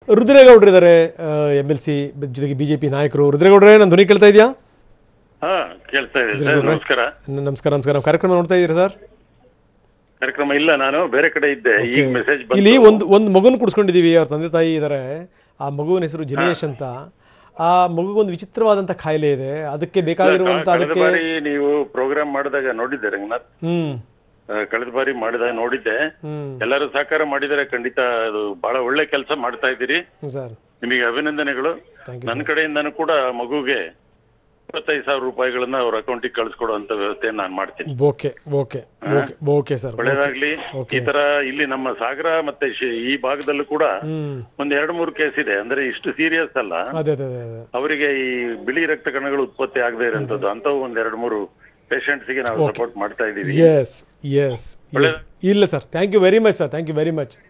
ರುದ್ರೇಗೌಡರು ಇದ್ದಾರೆ, MLC ಜೊತೆಗೆ BJP ನಾಯಕರು. ರುದ್ರೇಗೌಡರೇ, ನನ್ನ ಧ್ವನಿ ಕೇಳ್ತಾ ಇದೆಯಾ? ಹಾ, ಕೇಳ್ತಾ ಇದೆ ಸರ್. ನಮಸ್ಕಾರ. ನಮಸ್ಕಾರ. ನಮಸ್ಕಾರ. ಕಾರ್ಯಕ್ರಮ ನೋಡ್ತಾ ಇದ್ದೀರಾ ಸರ್? ಕಾರ್ಯಕ್ರಮ ಇಲ್ಲ, ನಾನು ಬೇರೆ ಕಡೆ ಇದ್ದೆ. ಈಗ ಮೆಸೇಜ್ ಬಂತು. ಇಲ್ಲಿ ಒಂದು ಮಗುನ ಕುಡಿಸ್ಕೊಂಡಿದ್ದೀವಿ. ಅವ್ರ ತಂದೆ ತಾಯಿ ಇದ್ದಾರೆ. ಆ ಮಗುವಿನ ಹೆಸರು ಜಿನೇಶ್ ಅಂತ. ಆ ಮಗುಗೊಂದು ವಿಚಿತ್ರವಾದಂಥ ಕಾಯಿಲೆ ಇದೆ. ಅದಕ್ಕೆ ಬೇಕಾಗಿರುವಂಥ ಅದಕ್ಕೆ ನೀವು ಪ್ರೋಗ್ರಾಮ್ ಮಾಡಿದಾಗ ನೋಡಿದ್ದೆ ರಂಗನಾಥ್. ಕಳೆದ ಬಾರಿ ಮಾಡಿದಾಗ ನೋಡಿದ್ದೆ. ಎಲ್ಲರೂ ಸಹಕಾರ ಮಾಡಿದರೆ ಖಂಡಿತ ಅದು ಬಹಳ ಒಳ್ಳೆ ಕೆಲಸ ಮಾಡ್ತಾ ಇದ್ದೀರಿ ಸರ್. ನಿಮಗೆ ಅಭಿನಂದನೆಗಳು. ನನ್ನ ಕಡೆಯಿಂದನೂ ಕೂಡ ಮಗುಗೆ 25,000 ರೂಪಾಯಿಗಳನ್ನ ಅವ್ರ ಅಕೌಂಟಿಗೆ ಕಳಿಸ್ಕೊಡುವಂತ ವ್ಯವಸ್ಥೆಯನ್ನು ನಾನು ಮಾಡ್ತೀನಿ. ಓಕೆ ಸರ್, ಒಳ್ಳೇದಾಗ್ಲಿ. ಈ ತರ ಇಲ್ಲಿ ನಮ್ಮ ಸಾಗರ ಮತ್ತೆ ಈ ಭಾಗದಲ್ಲೂ ಕೂಡ ಒಂದ್ 2-3 ಕೇಸ್ ಇದೆ. ಅಂದ್ರೆ ಇಷ್ಟು ಸೀರಿಯಸ್ ಅಲ್ಲ, ಅವರಿಗೆ ಈ ಬಿಳಿ ರಕ್ತ ಕಣಗಳು ಉತ್ಪತ್ತಿ ಆಗದೆ ಇರೋಂಥದ್ದು ಅಂತವು ಒಂದ್ 2-3 ಪೇಷಂಟ್ಸ್ಗೆ ನಾವು ಸಪೋರ್ಟ್ ಮಾಡ್ತಾ ಇದೀವಿ. ಇಲ್ಲ sir, thank you very much sir, thank you very much.